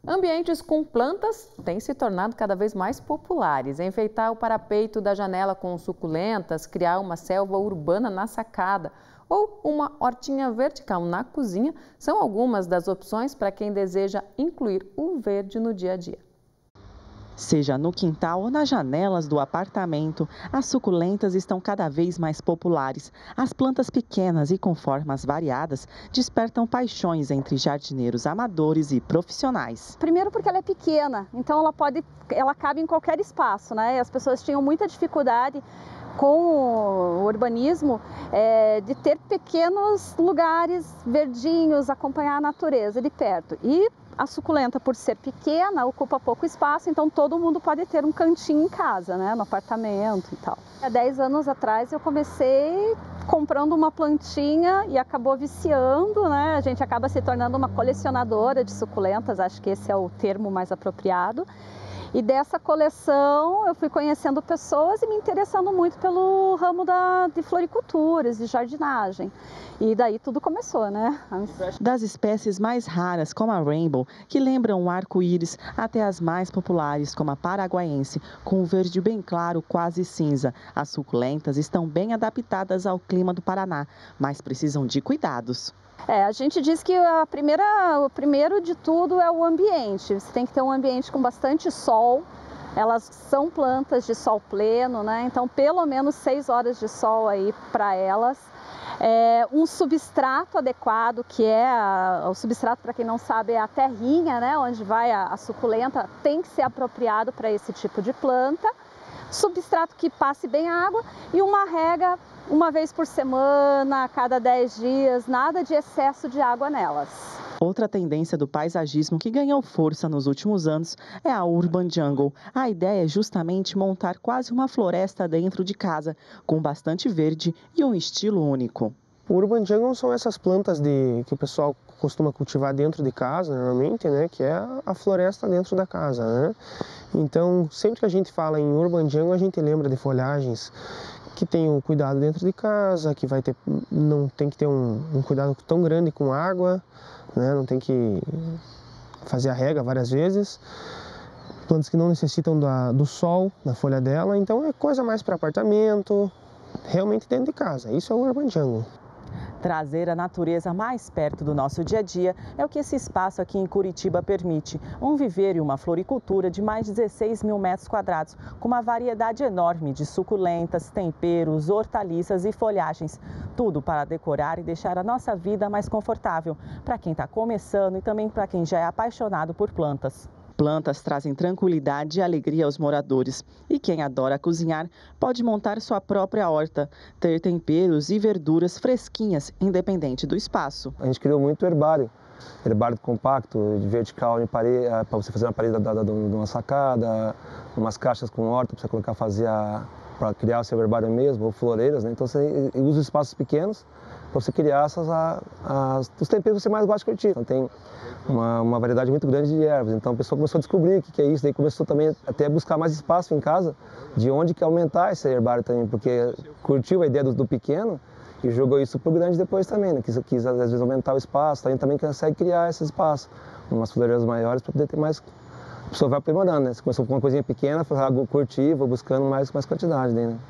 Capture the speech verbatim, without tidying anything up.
Ambientes com plantas têm se tornado cada vez mais populares. Enfeitar o parapeito da janela com suculentas, criar uma selva urbana na sacada ou uma hortinha vertical na cozinha são algumas das opções para quem deseja incluir o verde no dia a dia. Seja no quintal ou nas janelas do apartamento, as suculentas estão cada vez mais populares. As plantas pequenas e com formas variadas despertam paixões entre jardineiros amadores e profissionais. Primeiro porque ela é pequena, então ela pode, ela cabe em qualquer espaço, né? As pessoas tinham muita dificuldade com o urbanismo é, de ter pequenos lugares verdinhos, acompanhar a natureza de perto. E a suculenta, por ser pequena, ocupa pouco espaço, então todo mundo pode ter um cantinho em casa, né, no apartamento e tal. Há dez anos atrás eu comecei comprando uma plantinha e acabou viciando, né? A gente acaba se tornando uma colecionadora de suculentas, acho que esse é o termo mais apropriado. E dessa coleção eu fui conhecendo pessoas e me interessando muito pelo ramo da, de floriculturas, de jardinagem. E daí tudo começou, né? Das espécies mais raras, como a Rainbow, que lembram o arco-íris, até as mais populares, como a paraguaiense, com o verde bem claro, quase cinza. As suculentas estão bem adaptadas ao clima do Paraná, mas precisam de cuidados. É, a gente diz que a primeira, o primeiro de tudo é o ambiente. Você tem que ter um ambiente com bastante sol. Elas são plantas de sol pleno, né? Então pelo menos seis horas de sol aí para elas. É, um substrato adequado, que é a, o substrato, para quem não sabe, é a terrinha, né? Onde vai a, a suculenta, tem que ser apropriado para esse tipo de planta. Substrato que passe bem água e uma rega uma vez por semana, a cada dez dias, nada de excesso de água nelas. Outra tendência do paisagismo que ganhou força nos últimos anos é a Urban Jungle. A ideia é justamente montar quase uma floresta dentro de casa, com bastante verde e um estilo único. O Urban Jungle são essas plantas de, que o pessoal costuma cultivar dentro de casa, normalmente, né, que é a floresta dentro da casa, né? Então, sempre que a gente fala em Urban Jungle, a gente lembra de folhagens que tem o cuidado dentro de casa, que vai ter, não tem que ter um, um cuidado tão grande com água, né? Não tem que fazer a rega várias vezes. Plantas que não necessitam da, do sol na folha dela, então é coisa mais para apartamento, realmente dentro de casa. Isso é o Urban Jungle. Trazer a natureza mais perto do nosso dia a dia é o que esse espaço aqui em Curitiba permite. Um viveiro e uma floricultura de mais de dezesseis mil metros quadrados, com uma variedade enorme de suculentas, temperos, hortaliças e folhagens. Tudo para decorar e deixar a nossa vida mais confortável, para quem está começando e também para quem já é apaixonado por plantas. Plantas trazem tranquilidade e alegria aos moradores. E quem adora cozinhar pode montar sua própria horta, ter temperos e verduras fresquinhas, independente do espaço. A gente criou muito herbário, herbário compacto, de vertical, para você fazer uma parede da, da, de uma sacada, umas caixas com horta para você colocar, fazer para criar o seu herbário mesmo, ou floreiras, né? Então você usa espaços pequenos para você criar essas, as, os temperos que você mais gosta de curtir. Então tem uma, uma variedade muito grande de ervas, então a pessoa começou a descobrir o que, que é isso, daí começou também até a buscar mais espaço em casa, de onde que aumentar esse herbário também, porque curtiu a ideia do, do pequeno e jogou isso para o grande depois também, né? Quis, quis às vezes aumentar o espaço, também, também consegue criar esse espaço, umas floreiras maiores para poder ter mais. A pessoa vai aprimorando, né? Você começou com uma coisinha pequena, foi curtir, vou buscando mais, mais quantidade daí, né?